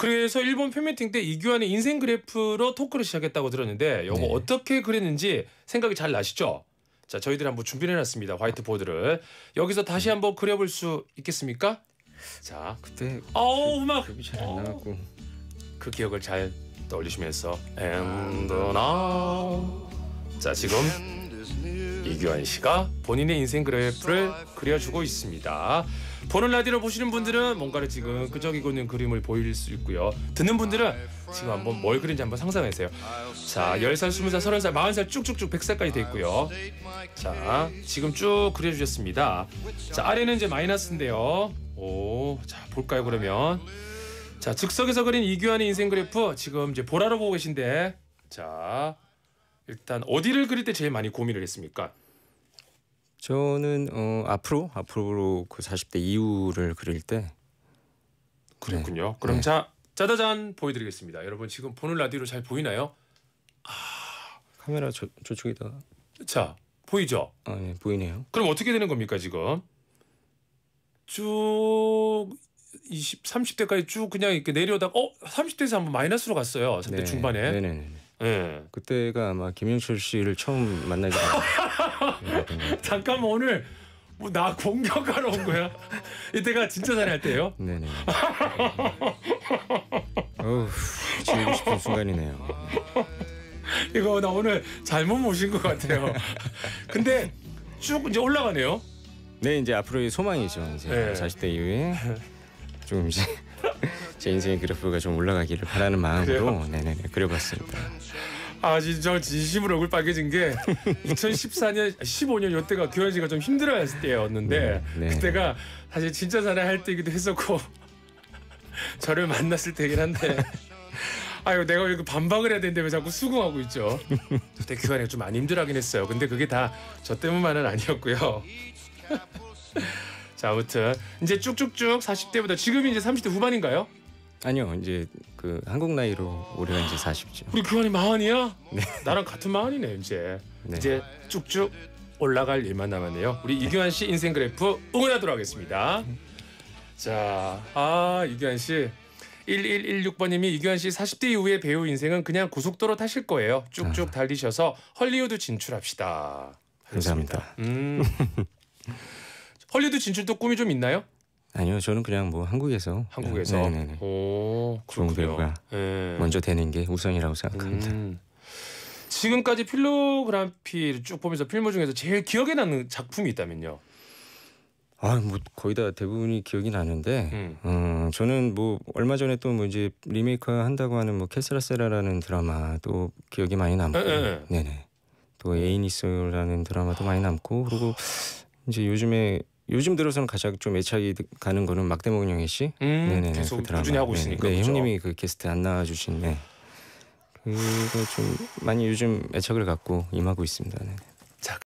그래서 일본 팬미팅 때 이규환의 인생 그래프로 토크를 시작했다고 들었는데 요거 네. 어떻게 그렸는지 생각이 잘 나시죠? 자, 저희들이 한번 준비를 해놨습니다. 화이트보드를. 여기서 다시 한번 그려볼 수 있겠습니까? 자, 그때 음악! 급이 잘 안 나갔고 그 기억을 잘 떠올리시면서 And now 자, 지금 이규환 씨가 본인의 인생 그래프를 그려주고 있습니다. 보는 라디오를 보시는 분들은 뭔가를 지금 끄적이고 있는 그림을 보일 수 있고요. 듣는 분들은 지금 한번 뭘 그린지 한번 상상하세요. 자, 10살, 20살, 30살, 40살 쭉쭉쭉 100살까지 돼 있고요. 자, 지금 쭉 그려주셨습니다. 자, 아래는 이제 마이너스인데요. 오, 자, 볼까요 그러면. 자, 즉석에서 그린 이규환의 인생 그래프 지금 이제 보라로 보고 계신데, 자, 일단 어디를 그릴 때 제일 많이 고민을 했습니까? 저는 앞으로 그 40대 이후를 그릴 때 그렇군요. 네. 그럼 네. 자, 짜자잔 보여드리겠습니다. 여러분 지금 보는 라디오로 잘 보이나요? 카메라 저쪽에다가 자, 보이죠? 네, 보이네요. 그럼 어떻게 되는 겁니까 지금? 쭉 30대까지 쭉 그냥 이렇게 내려다가 30대에서 한번 마이너스로 갔어요. 30대 네. 중반에. 네네네. 네. 그때가 아마 김영철 씨를 처음 만나게 된 잠깐만 오늘 뭐 나 공격하러 온 거야? 이때가 진짜 잘할 때예요? 네네. 어우, 지우고 싶은 순간이네요. 이거 나 오늘 잘못 모신 것 같아요. 근데 쭉 이제 올라가네요. 네, 이제 앞으로의 소망이죠. 이제 네. 40대 이후에 좀 이제 제 인생의 그래프가 좀 올라가기를 바라는 마음으로 네네 그려봤습니다. 아, 진짜 진심으로 얼굴 빨개진 게 2014년, 15년 이때가 규환 씨가 좀 힘들어했을 때였는데 네. 그때가 사실 진짜 잘할 때이기도 했었고 저를 만났을 때긴 한데 아유 내가 이거 반박을 해야 되는데 왜 자꾸 수긍하고 있죠. 그때 규환이가 좀 많이 힘들어하긴 했어요. 근데 그게 다 저 때문만은 아니었고요. 자, 아무튼 이제 쭉쭉쭉 40대보다 지금이 이제 30대 후반인가요? 아니요, 이제 그 한국 나이로 올해가 이제 40죠. 우리 규환이 마흔이야? 네. 나랑 같은 마흔이네 이제. 네. 이제 쭉쭉 올라갈 일만 남았네요. 우리 이규환 씨 인생 그래프 응원하도록 하겠습니다. 자, 이규환 씨 1116번님이 이규환 씨 40대 이후의 배우 인생은 그냥 고속도로 타실 거예요. 쭉쭉 달리셔서 헐리우드 진출합시다. 감사합니다. 헐리우드 진출도 꿈이 좀 있나요? 아니요, 저는 그냥 뭐 한국에서 네네네. 오, 좋은 그렇군요. 배우가 네. 먼저 되는 게 우선이라고 생각합니다. 지금까지 필모그래피를 쭉 보면서 필모 중에서 제일 기억에 남는 작품이 있다면요? 뭐 거의 다 대부분이 기억이 나는데 저는 뭐 얼마 전에 또 뭐 이제 리메이크 한다고 하는 뭐 캐스라세라라는 드라마도 기억이 많이 남고 네네. 또 에이니스라는 드라마도 많이 남고 그리고 이제 요즘 들어서는 가장 좀 애착이 가는 거는 막대먹은 영애 씨. 네네. 계속 그 드라마. 꾸준히 하고 있으니까. 네, 그렇죠? 형님이 그 게스트 안 나와주신 그거 좀 많이 요즘 애착을 갖고 임하고 있습니다. 네.